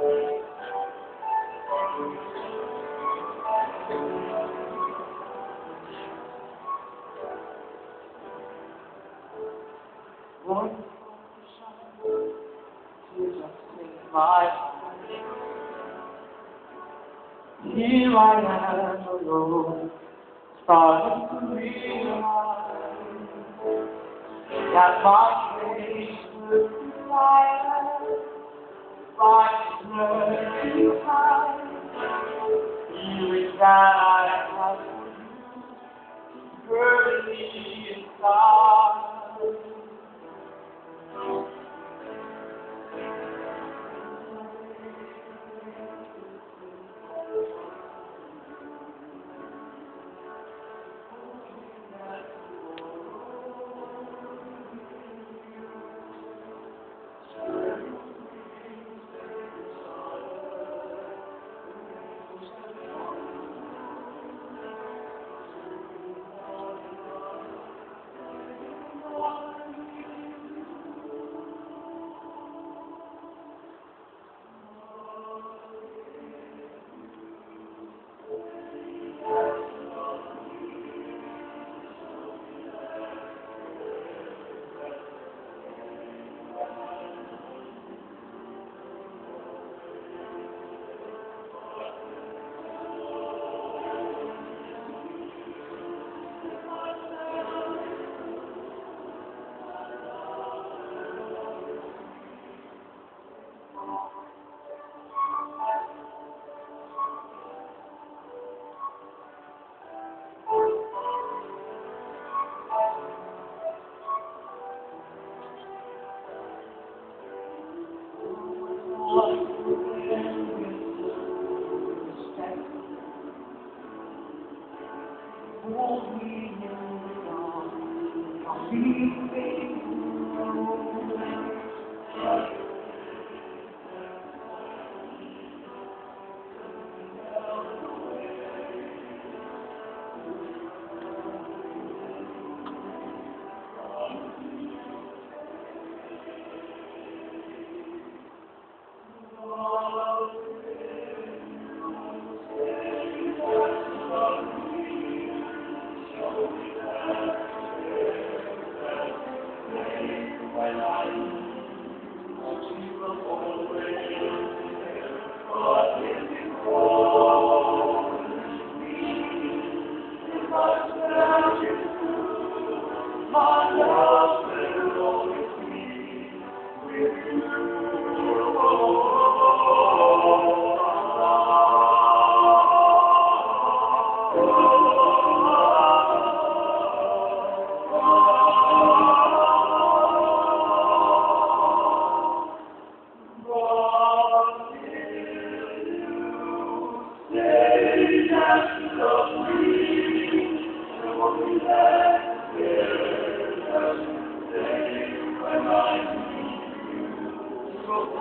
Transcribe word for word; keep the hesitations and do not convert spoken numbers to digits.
One tears just in my eyes. Here I am alone, starting to realize that my face would be lighter if I could learn to hide feelings that I have burning me inside. Hold me in the dark, I'll be my love will always be with you. When I see you,